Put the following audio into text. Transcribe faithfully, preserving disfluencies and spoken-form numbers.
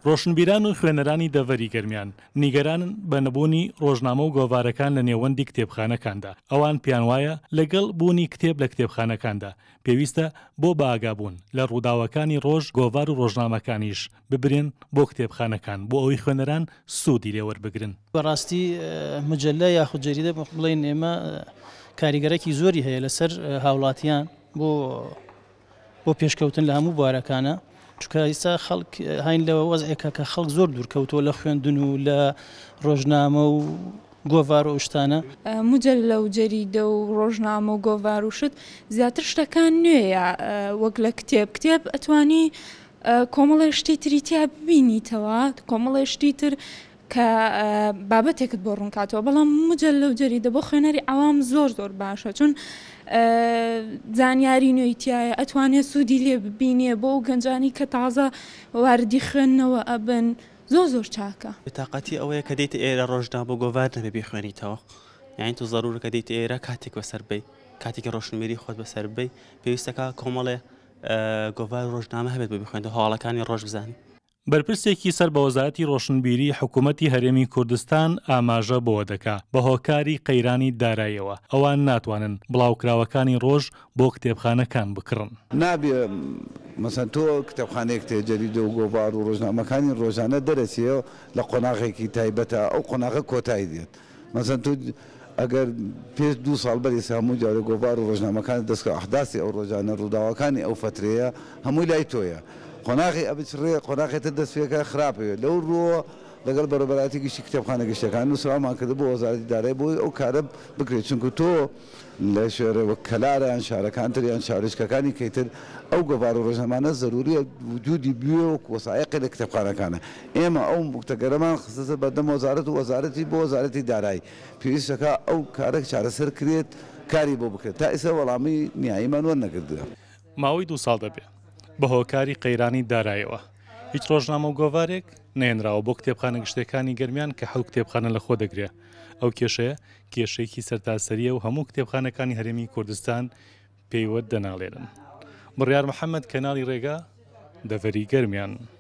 ڕۆشنبیران و خوێنەرانی دەڤەری گەرمیان نیگەرانن بە نەبوونی ڕۆژنامە و گۆڤارەکان لە نێوەندی کتێبخانەکاندا. ئەوان پێیان وایە لەگەڵ بوونی کتێب لە کتێبخانەکاندا پێویستە بۆ باگابوون لە ڕووداوەکانی ڕۆژ گۆڤار و ڕۆژنامەکانیش ببرێن بۆ کتێبخانەکان بۆ ئەوەی خوێنەران سوودی لێوەربگرن. بەڕاستی مجللە یاخود جەریدە بڵێن ئێمە کاریگەرێکی زۆری هەیە لەسەر هاوڵاتیان بۆ بۆ پێشکەوتن لە هەموو بوارەکانە، چونکە ئێستا خەڵک هاین لەوە وەزعێکە کە خەڵک زۆر دوورکەوتەوە لە خوێندن و لە ڕۆژنامە و گۆڤار و شتانە. مجللە و جەریدە و ڕۆژنامە و گۆڤار و شت زیاتر شتەکان نوێیە وەک لە کتێب کتێب ئەتوانی کۆمەڵی شتی تری تیا ببینیتەوە، کۆمەڵی شتی تر کە بابەتێکت بۆ ڕوونکاتەوە، بەڵام مجللە و جەریدە بۆ خوێنەری ئەوام زۆر زۆر باشە، چون زانیاری نوێیتیایە ئەتوانێت سوودی لێ ببینێ بۆ گەنجانی کە تازە واردی خوێندنەوە ئەبن زۆر زۆر چاکە. بتاقەتی ئەوەیە کە دەیت ئێرە ڕۆژنامە بۆ گۆڤار نەبێ بخوێنیتەوە، یعنی تو زەڕورە کە دەیت ئێرە کاتێک بەسەر بێ کاتێکی ڕۆشنبیری خۆت بەسەر بێ پێویستەکە کۆمەڵێ گۆڤار ڕۆژنامە هەبێت بۆ بخوێنەوە هەواڵەکانی ڕۆژ بزانی. بەرپرسێکی سەر بە وەزارەتی ڕۆشنبیری حکوومەتی هەرێمی کوردستان ئاماژە بۆوە دەکا بە هۆکاری قەیرانی داراییەوە ئەوان ناتوانن بڵاوکراوەکانی ڕۆژ بۆ کتێبخانەکان بکڕن. نابێ مەسەن تۆ کتێبخانەیەک تێ جەریدە و گۆڤار و ڕۆژنامەکانی ڕۆژانە دەرەچێ لە قۆناغێکی تایبەتە ئەو قۆناغە کۆتایی دێت. مەسەن تۆ ئەگەر پێش دوو ساڵ بەری هەموو جارە گۆڤار و ڕۆژنامەکان دەستکە ئەحداسی ئەو ڕۆژانە ڕووداوەکانی ئەو فترەیە هەمووی لای تۆیە. قۆناغی ئەبچڕێ قۆناغێتە دەستپێکە خراپەوێت لەو ڕۆ لەگەڵ بەڕێبەراتی گشتی کتێبخانە گشتەکان نووسرامان کرد بۆ وەزارەتی دارایی بۆی ئەو کارە بکرێت، چونکە تۆ لە شوێنەوە کەلارەیان شارەکان تریان شارشکەکانی کەیتر ئەو گۆڤار و ڕۆژنامانە زەروریە وجودی بوێ و وەسایقی لە کتێبخانەکانە. ئێمە ئەو مکتەگەرەمان خستە بەردەم وەزارەت و وەزارەتی بۆ وەزارەتی دارایی پێویستەکە ئەو کارێک چارەسەر کرێت کاری بۆ بکرێت تا ئێستا وەڵامی نیاییمان وەرنەگرتووە. ماوەی دوو ساڵ دەبێت بە هۆکاری قەیرانی داراییەوە هیچ ڕۆژنامە و گۆڤارێک نێنراوە بۆ کتێبخانە گشتەکانی گەرمیان کە حەوت کتێبخانە لە خۆ دەگرێت. ئەو کێشەیە کێشەیەکی سەرتاسەریە و هەموو کتێبخانەکانی هەرێمی کوردستان پێیوە دەناڵێنن. بڕیار محەممەد کەناڵی ڕێگا دەڤەری گەرمیان.